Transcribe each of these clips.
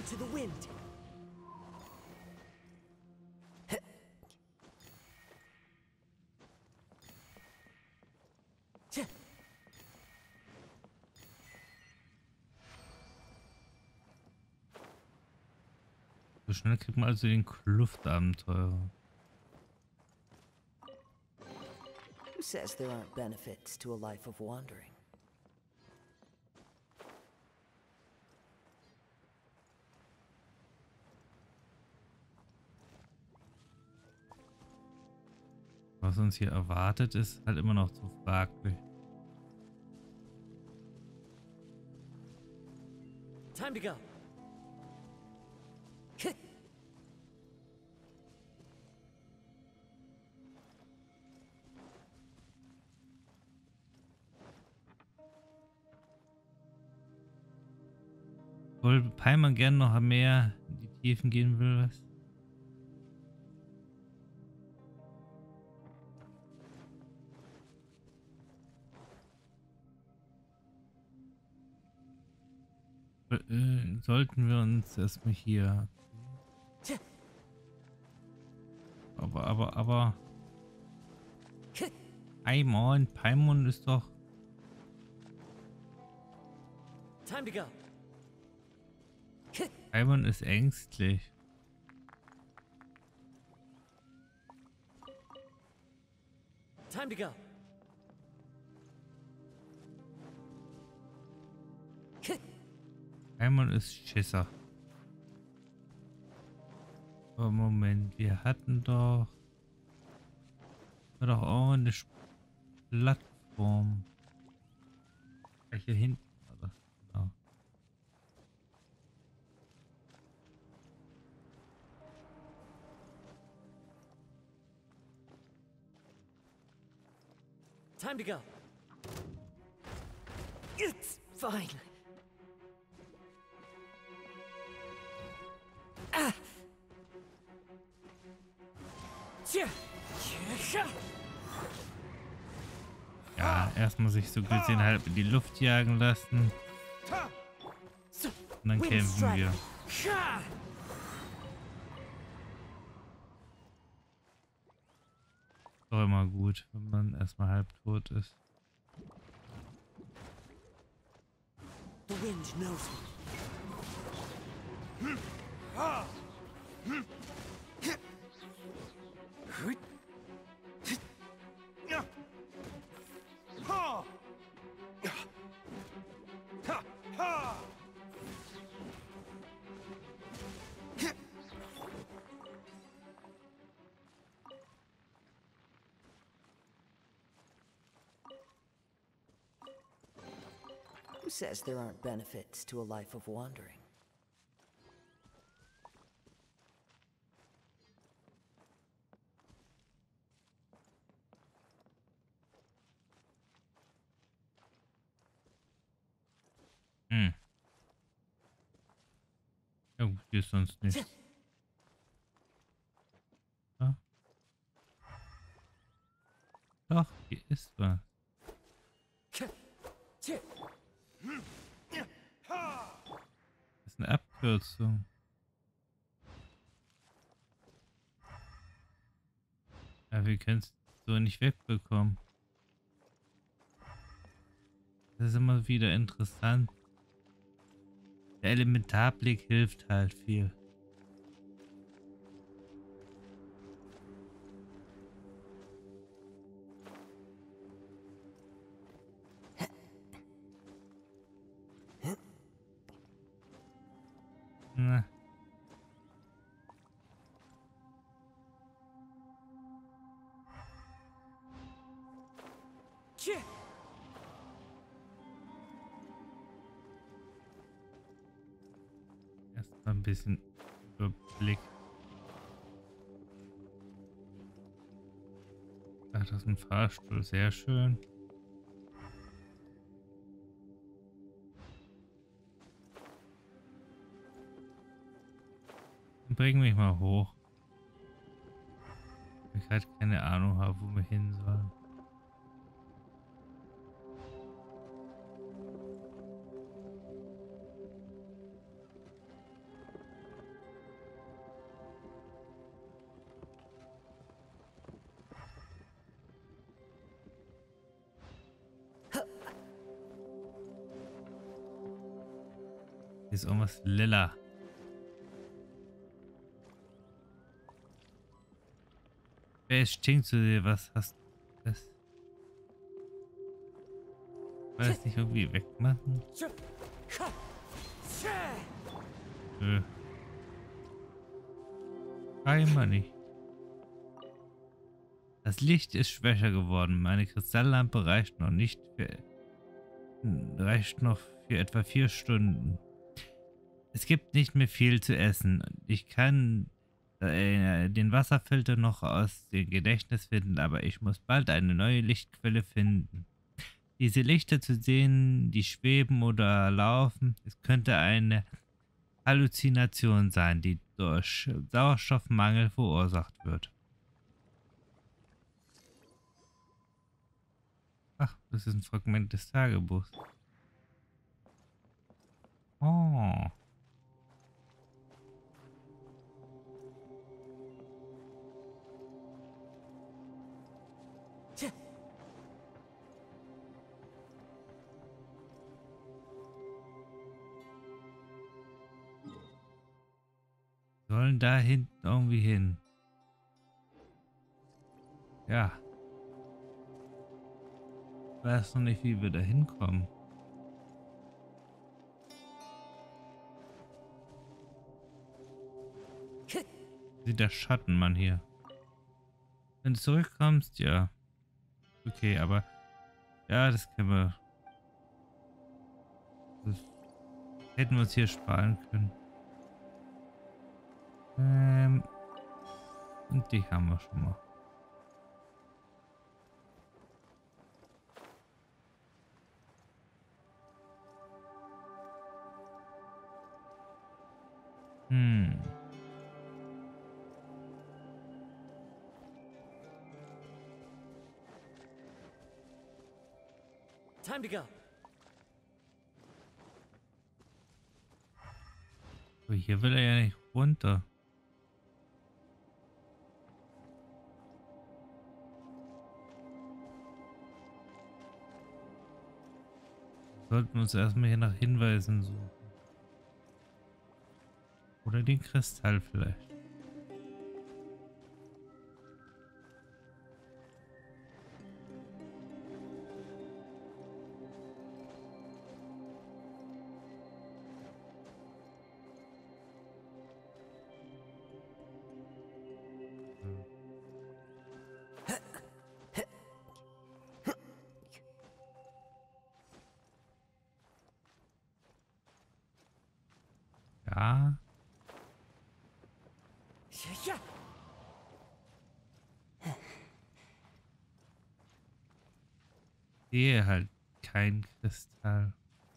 to the wind. So schnell kriegt man also den Kluftabenteurer. Who says there aren't benefits to a life of wandering? Was uns hier erwartet, ist halt immer noch zu fraglich. Time to go. Obwohl Paimon gern noch mehr in die Tiefen gehen will, was? Sollten wir uns erstmal hier. Aber. Paimon ist doch. Time to go. Paimon ist ängstlich. Time to go. Paimon ist Schisser. Aber Moment, wir hatten doch. War doch auch eine Plattform. Hier hinten. Genau. Time to go. It's fine. Ah. Ja, erstmal sich so gesehen halb in die Luft jagen lassen. Und dann kämpfen wir. Doch immer gut, wenn man erstmal halb tot ist. The wind knows me. Who says there aren't benefits to a life of wandering? Ja, gut, hier ist sonst nichts. Ja. Doch, hier ist was. Das ist eine Abkürzung. Ja, wir können es so nicht wegbekommen. Das ist immer wieder interessant. Der Elementarblick hilft halt viel. Na. Erstmal ein bisschen Überblick. Ach, das ist ein Fahrstuhl, sehr schön. Bring mich mal hoch. Ich halt keine Ahnung habe, wo wir hin sollen. Hier ist irgendwas lila. Wer ist stinkt zu dir? Was hast du? Das? Kann das nicht irgendwie wegmachen? Nö. Einmal nicht. Das Licht ist schwächer geworden. Meine Kristalllampe reicht noch für etwa 4 Stunden. Es gibt nicht mehr viel zu essen. Ich kann den Wasserfilter noch aus dem Gedächtnis finden, aber ich muss bald eine neue Lichtquelle finden. Diese Lichter zu sehen, die schweben oder laufen, es könnte eine Halluzination sein, die durch Sauerstoffmangel verursacht wird. Ach, das ist ein Fragment des Tagebuchs. Oh. Sollen da hinten irgendwie hin. Ja. Ich weiß noch nicht, wie wir da hinkommen. Sieht der Schattenmann hier. Wenn du zurückkommst, ja. Okay, aber ja, das können wir. Das hätten wir uns hier sparen können. Und die haben wir schon mal. Time to go. Aber hier will er ja nicht runter. Sollten wir uns erstmal hier nach Hinweisen suchen. Oder den Kristall vielleicht. Ja. Sehe halt kein Kristall.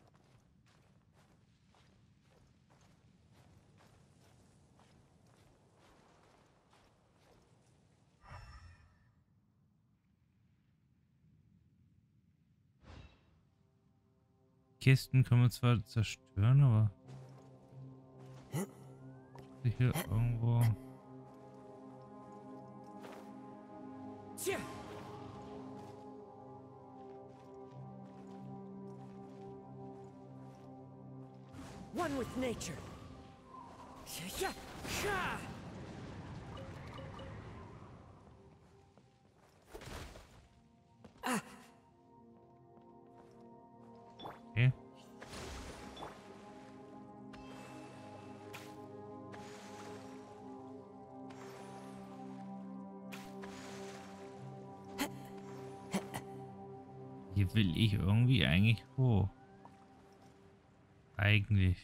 Kisten können wir zwar zerstören, aber hier irgendwo. One with nature. Okay. Hier will ich irgendwie eigentlich hoch. Eigentlich.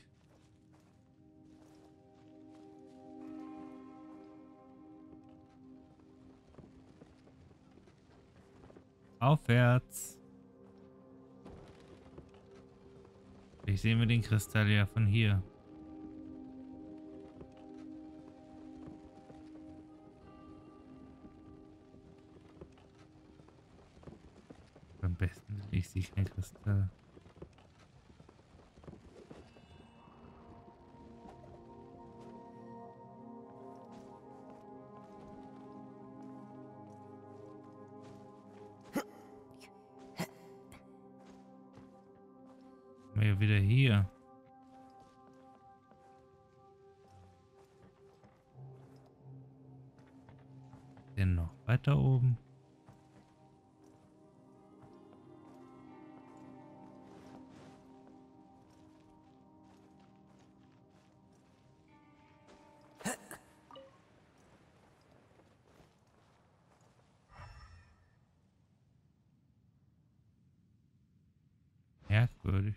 Aufwärts. Ich sehe mir den Kristall ja von hier. Am besten ich sehe kein Kristall. Wir wieder hier. denn noch weiter oben? Merkwürdig.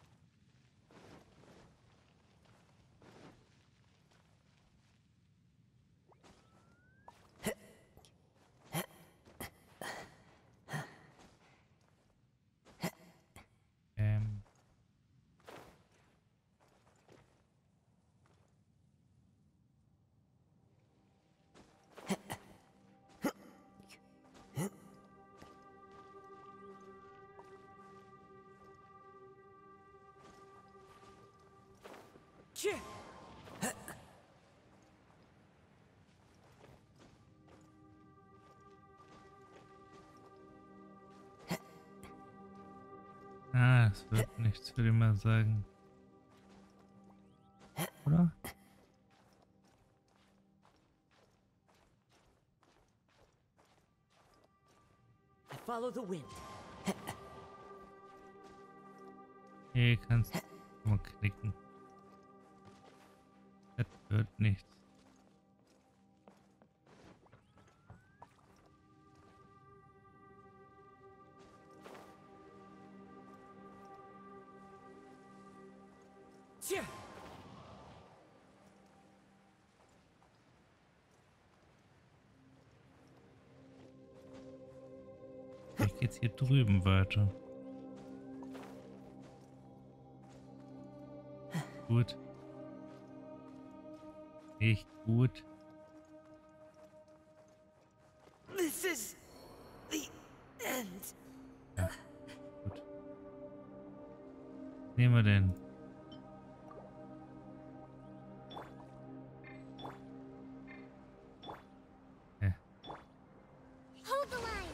Ähm. Tja. Ah, es wird nichts, würde ich mal sagen. Oder? I follow the wind. Hier kannst du mal knicken. Das wird nichts. Tja. Vielleicht geht's hier drüben weiter. Gut. Nicht gut. This is the end. Ja, gut. Was nehmen wir denn? Hold the line.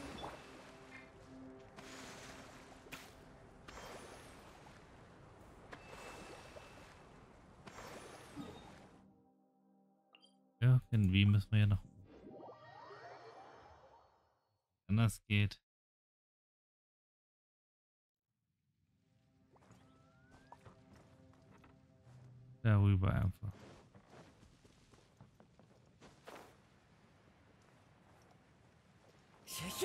Irgendwie müssen wir ja noch. Anders geht. Darüber einfach. Tja.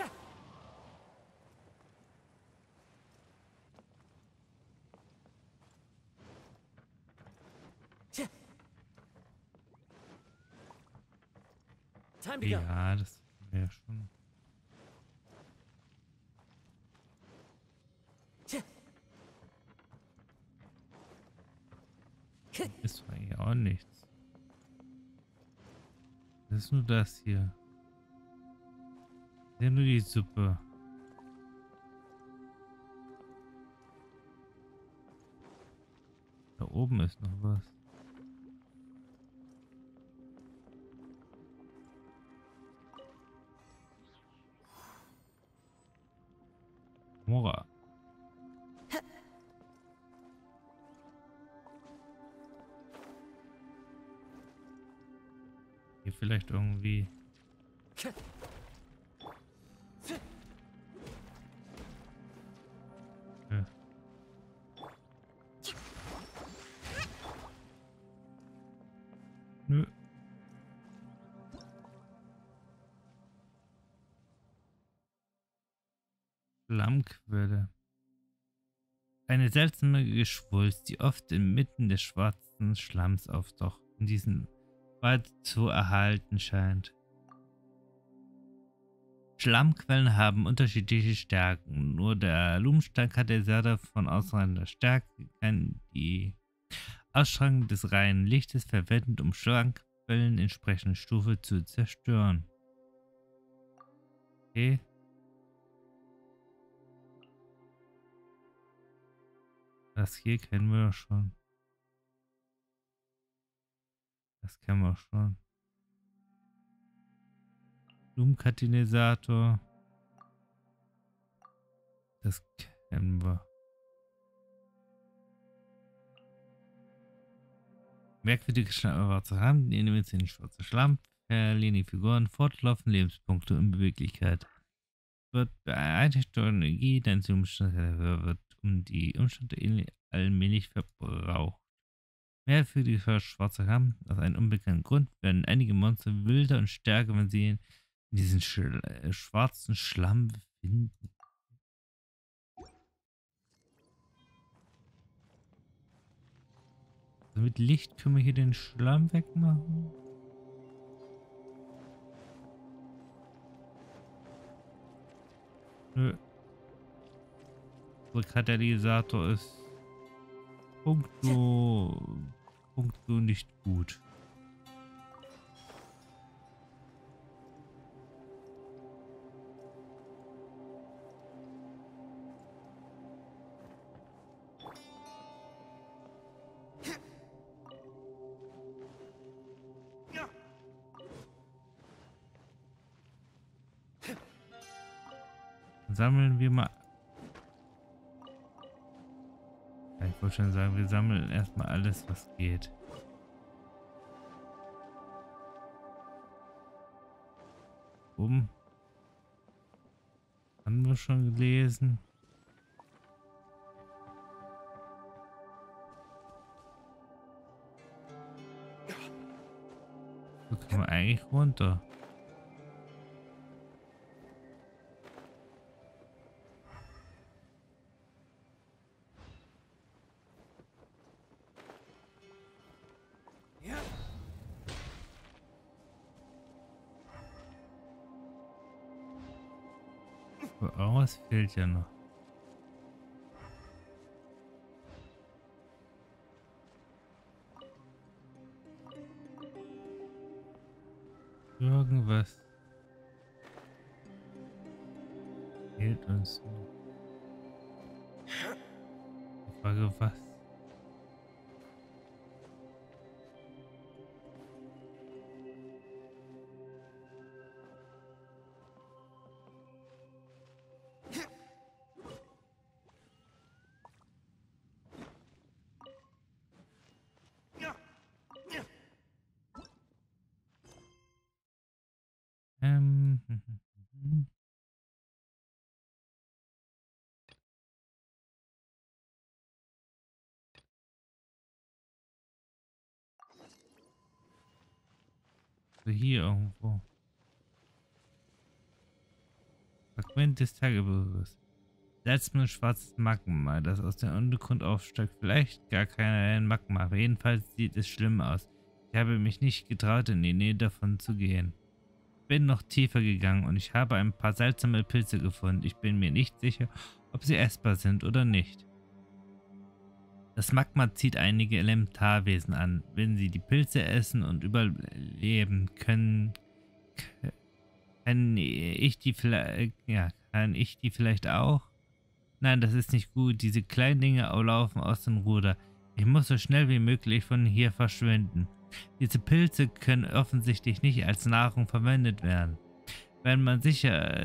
Tja. Time to go. Ja, das wäre schon. Tja. Ist eigentlich auch nichts. Das ist nur das hier. Das ist ja nur die Suppe. Da oben ist noch was. Mora. Hier vielleicht irgendwie. Ja. Nö. Schlammquelle. Eine seltsame Geschwulst, die oft inmitten des schwarzen Schlamms auftaucht, in diesem Wald zu erhalten scheint. Schlammquellen haben unterschiedliche Stärken. Nur der Lumstein-Katalysator von ausreichender Stärke kann die Ausstrahlung des reinen Lichtes verwenden, um Schlammquellen entsprechender Stufe zu zerstören. Okay. Das hier kennen wir doch schon. Das kennen wir schon. Blumenkatalysator. Das kennen wir. Merkwürdige Schwarze Hand, nehmen wir jetzt den schwarzen Schlamm, Lini-Figuren, fortlaufend Lebenspunkte und Beweglichkeit. Wird beeinträchtigt durch Energie, dein Zustand wird um die Umstände allmählich verbraucht. Mehrfüßiger schwarzer Kamm. Aus einem unbekannten Grund werden einige Monster wilder und stärker, wenn sie in diesen schwarzen Schlamm befinden. Also mit Licht können wir hier den Schlamm wegmachen. Nö. Der Katalysator ist puncto nicht gut. Sammeln wir mal. Ja, ich wollte schon sagen, wir sammeln erstmal alles, was geht. Haben wir schon gelesen. So können wir eigentlich runter. Oh, es fehlt ja noch. Irgendwas fehlt uns noch. Die Frage, was? Ähm, so hier irgendwo. Fragment des Tagebuches. Seltsames schwarzes Magma, das aus dem Untergrund aufsteigt. Vielleicht gar kein Magma, aber jedenfalls sieht es schlimm aus. Ich habe mich nicht getraut, in die Nähe davon zu gehen. Ich bin noch tiefer gegangen und ich habe ein paar seltsame Pilze gefunden. Ich bin mir nicht sicher, ob sie essbar sind oder nicht. Das Magma zieht einige Elementarwesen an. Wenn sie die Pilze essen und überleben können, kann ich die vielleicht auch? Nein, das ist nicht gut. Diese kleinen Dinge laufen aus dem Ruder. Ich muss so schnell wie möglich von hier verschwinden. Diese Pilze können offensichtlich nicht als Nahrung verwendet werden. Wenn man sich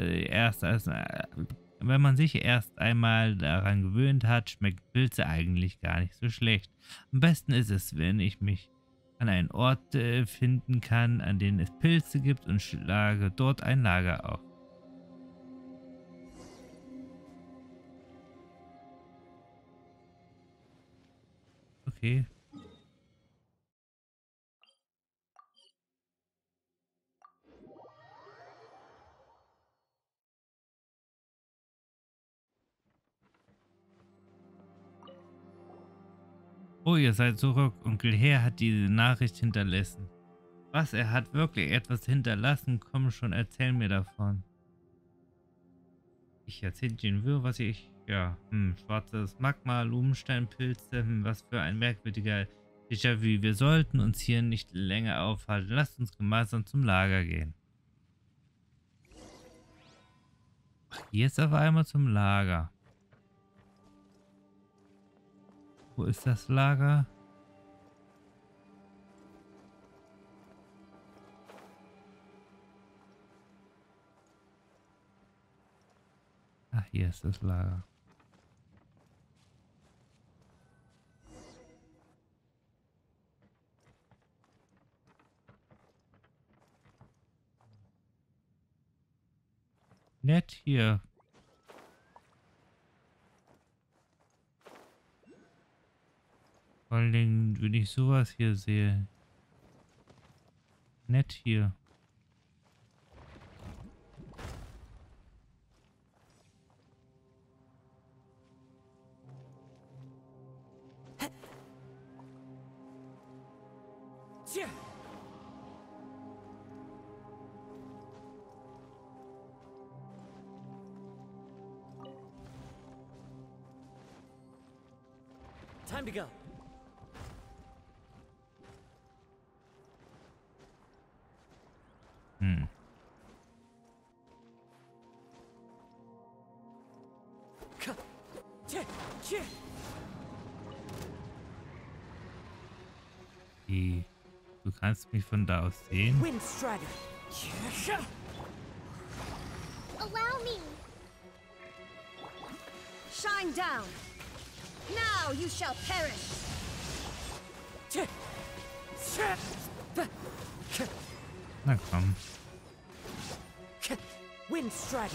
erst einmal daran gewöhnt hat, schmecken Pilze eigentlich gar nicht so schlecht. Am besten ist es, wenn ich mich an einen Ort finden kann, an dem es Pilze gibt und schlage dort ein Lager auf. Okay. Oh, ihr seid zurück. Onkel Herr hat diese Nachricht hinterlassen. Was? Er hat wirklich etwas hinterlassen? Komm schon, erzähl mir davon. Ich erzähle dir nur, was ich... Ja, schwarzes Magma, Lumensteinpilze, was für ein merkwürdiger Déjà-vu. Wir sollten uns hier nicht länger aufhalten. Lasst uns gemeinsam zum Lager gehen. Ach, jetzt auf einmal zum Lager. Wo ist das Lager? Ach, hier ist das Lager. Nett hier. Vor allen Dingen, wenn ich sowas hier sehe. Nett hier. Tja. Time to go. Hm. Du kannst mich von da aus sehen. Windstrider. Allow me. Shine down. Now you shall perish. Na komm. Windstrider.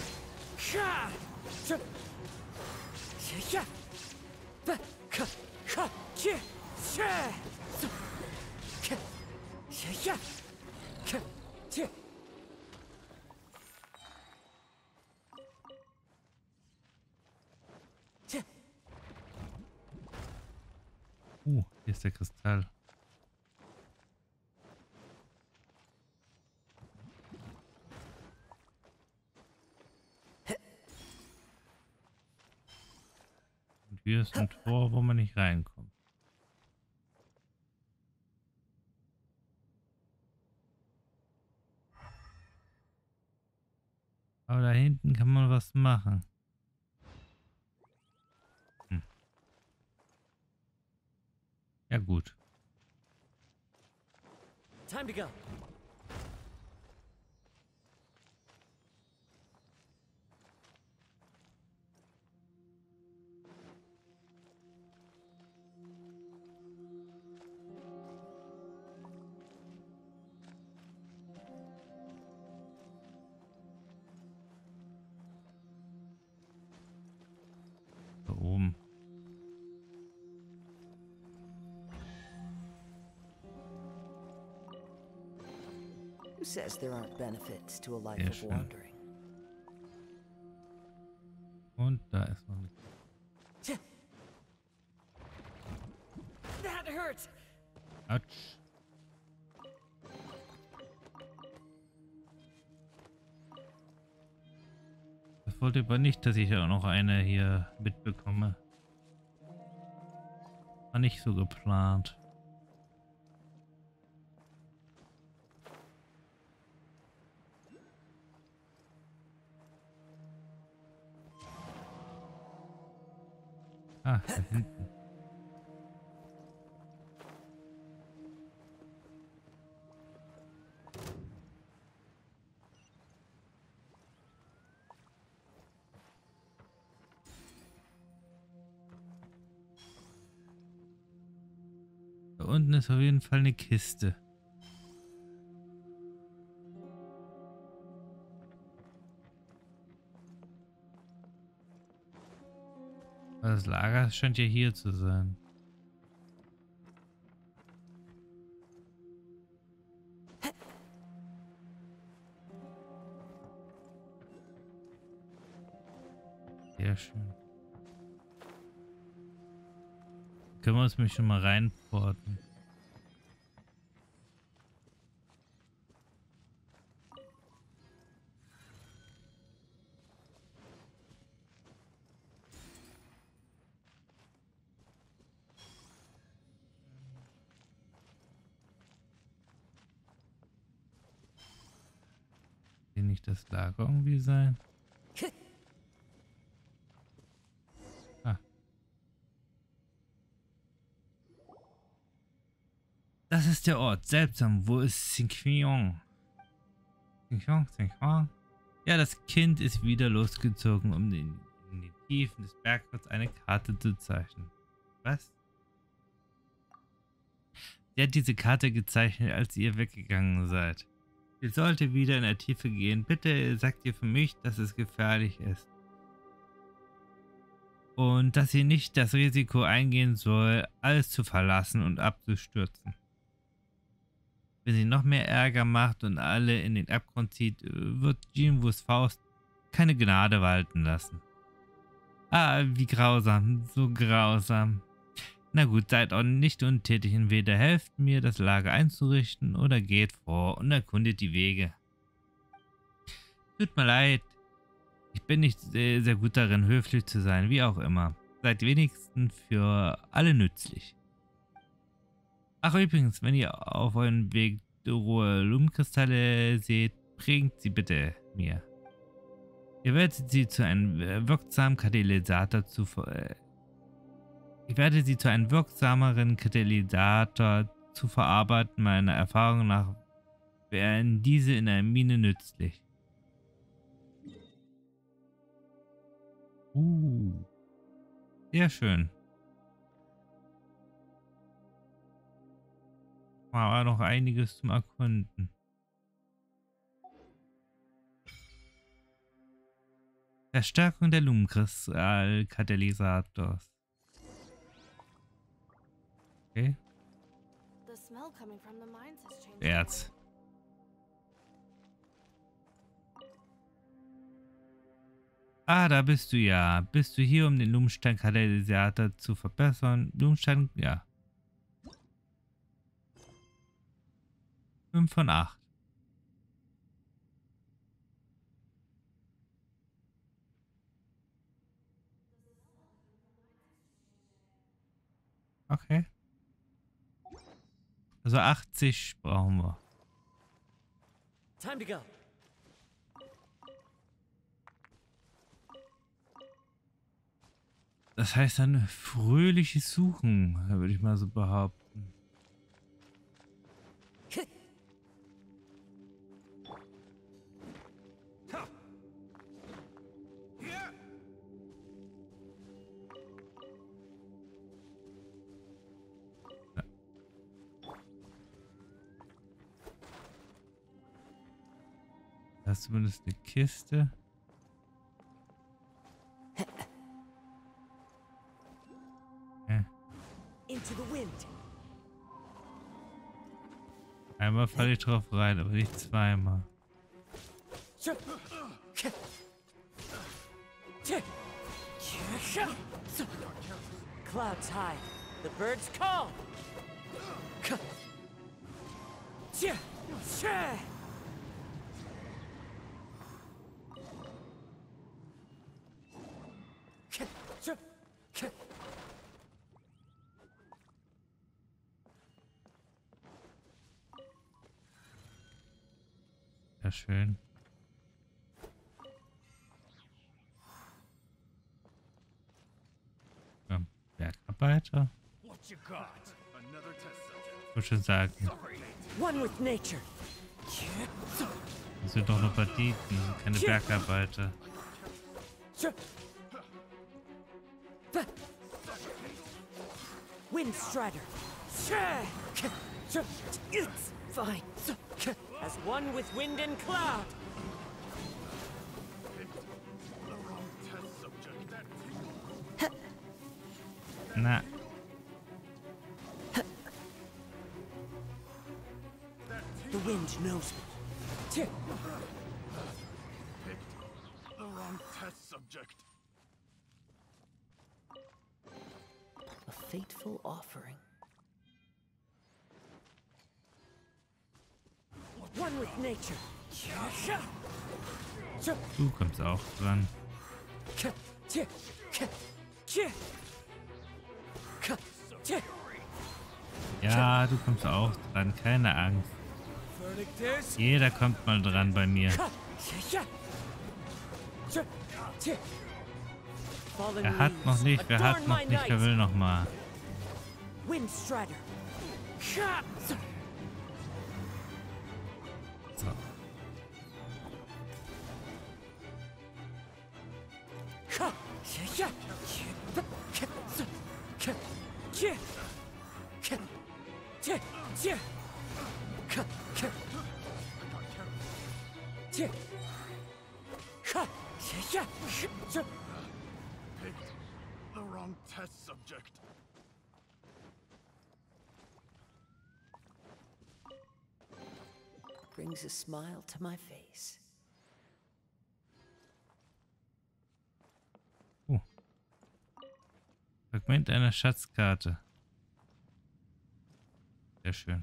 Hier ist der Kristall. Und hier ist ein Tor, wo man nicht reinkommt. Aber da hinten kann man was machen. Ja gut. Time to go. Da oben. Who says there aren't benefits to a life Sehr of schön. wandering? Und da ist noch eine. That hurt. Autsch. Ich wollte aber nicht, dass ich auch noch eine hier mitbekomme. War nicht so geplant. Ah, da hinten. Da unten ist auf jeden Fall eine Kiste. Das Lager scheint ja hier zu sein. Sehr schön. Können wir uns mich schon mal reinporten? Hier nicht das Lager irgendwie sein? Ah. Das ist der Ort. Seltsam. Wo ist Xinqiang? Xinqiang? Ja, das Kind ist wieder losgezogen, um in die Tiefen des Bergwerks eine Karte zu zeichnen. Was? Sie hat diese Karte gezeichnet, als ihr weggegangen seid. Sie sollte wieder in der Tiefe gehen. Bitte sagt ihr für mich, dass es gefährlich ist. Und dass sie nicht das Risiko eingehen soll, alles zu verlassen und abzustürzen. Wenn sie noch mehr Ärger macht und alle in den Abgrund zieht, wird Jinwus Faust keine Gnade walten lassen. Ah, wie grausam, so grausam. Na gut, seid auch nicht untätig, entweder helft mir, das Lager einzurichten, oder geht vor und erkundet die Wege. Tut mir leid, ich bin nicht sehr gut darin, höflich zu sein, wie auch immer. Seid wenigstens für alle nützlich. Ach übrigens, wenn ihr auf eurem Weg rohe Lumkristalle seht, bringt sie bitte mir. Ihr werdet sie zu einem wirksamen Katalysator ich werde sie zu einem wirksameren Katalysator zu verarbeiten. Meiner Erfahrung nach wären diese in einer Mine nützlich. Sehr schön. War noch einiges zum Erkunden. Verstärkung der Lumenkristall-Katalysators. Okay. Erz. Ah, da bist du ja. Bist du hier, um den Lumenstein-Katalysator zu verbessern? Lumenstein, ja. 5 von 8. Okay. Also 80 brauchen wir. Time to go. Das heißt dann fröhliches Suchen, würde ich mal so behaupten. Da ist zumindest eine Kiste. Into the wind. Einmal falle ich drauf rein, aber nicht zweimal. Clouds hide. The birds call. Ja, schön. Ja, Bergarbeiter? Ich wollte schon sagen. One with nature. Das sind doch nur Banditen, keine Bergarbeiter. Windstrider. It's fine. As one with wind and cloud. Na. The wind knows me. The wrong test subject. A fateful offering. One with nature. Du kommst auch dran. Ja, du kommst auch dran, keine Angst. Jeder kommt mal dran bei mir. Wer hat noch nicht, wer hat noch nicht, wer will noch mal. Windstrider. So. Picked the wrong test subject. Brings a smile to my face. Oh. Fragment einer Schatzkarte. Sehr schön.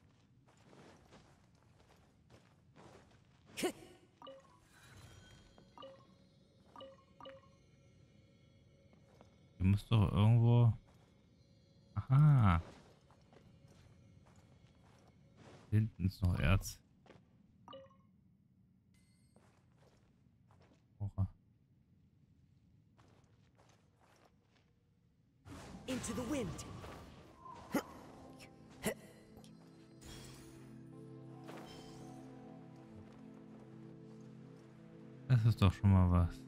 Die muss doch irgendwo... Aha. Hinten ist noch Erz. Oha. Into the wind. Das ist doch schon mal was.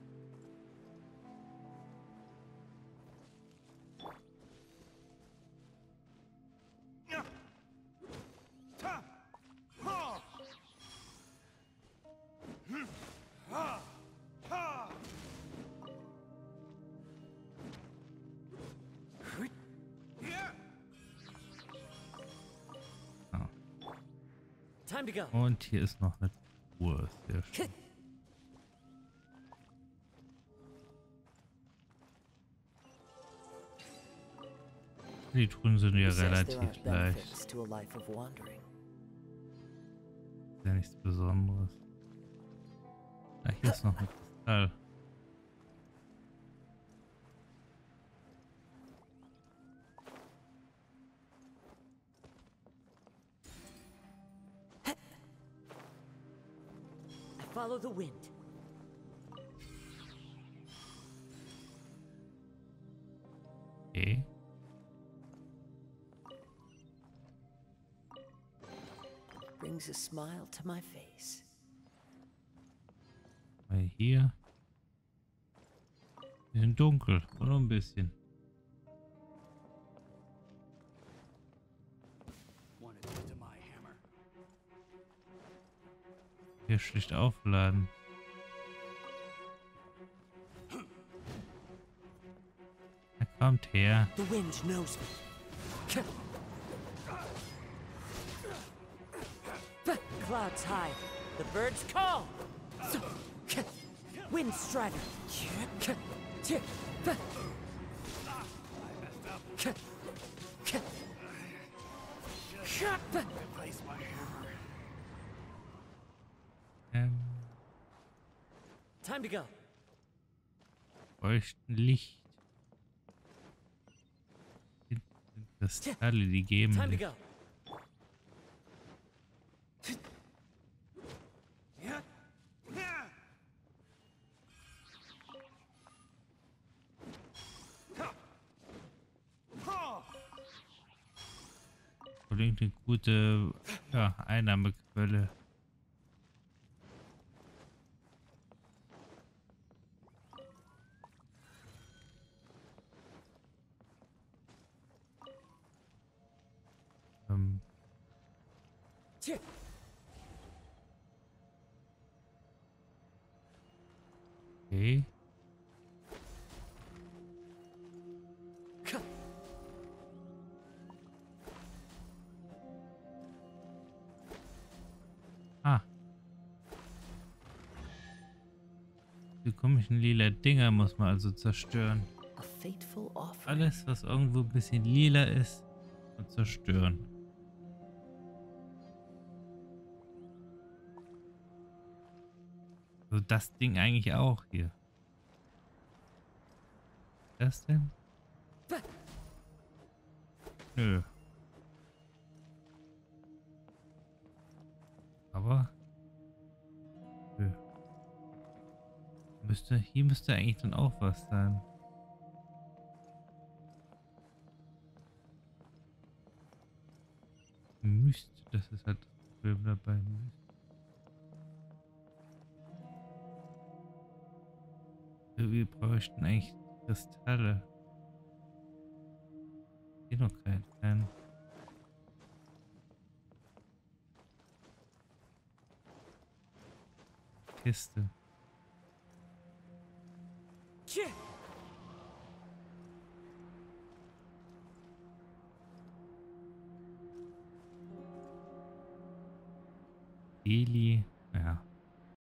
Time to go. Und hier ist noch eine Truhe. Sehr schön. Die Truhen sind ja Who says there relativ aren't leicht. benefits to a life of wandering? Ist ja nichts Besonderes. Ah, hier ist noch ein Kristall. Follow the wind. Okay. Brings a smile to my face. Weil hier. Die sind dunkel. Nur ein bisschen. Wanted into my hammer. Hier schlicht aufladen. Er kommt her. The wind knows me. Clouds high. The birds call. Wind strider. Replace my hammer. Time to go. Bräuchten Licht. Hinten sind Kristalle, die geben Time to Licht. go. Unbedingt eine gute Einnahmequelle. Okay. Ah. Die komischen lila Dinger muss man also zerstören. A fateful offering. Alles, was irgendwo ein bisschen lila ist, und zerstören. So das Ding eigentlich auch hier. Das denn? Nö. Aber nö. Hier müsste eigentlich dann auch was sein. Müsste, das ist halt das Problem dabei. Wir bräuchten eigentlich Kristalle. Hier noch keinen. Kiste. Tch. Eli. Ja,